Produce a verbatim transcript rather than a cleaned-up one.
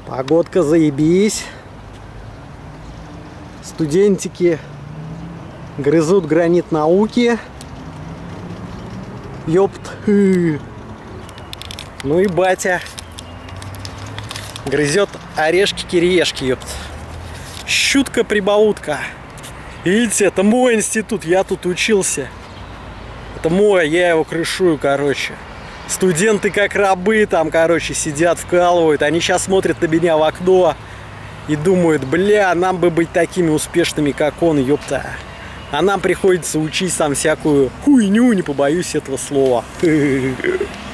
Погодка заебись. Студентики грызут гранит науки. Ёпт. Ну и батя грызет орешки-кириешки, ёпт. Щутка-прибаутка. Видите, это мой институт, я тут учился. Это мой, я его крышую, короче. Студенты как рабы там, короче, сидят, вкалывают. Они сейчас смотрят на меня в окно и думают, бля, нам бы быть такими успешными, как он, ёпта. А нам приходится учить там всякую хуйню, не побоюсь этого слова.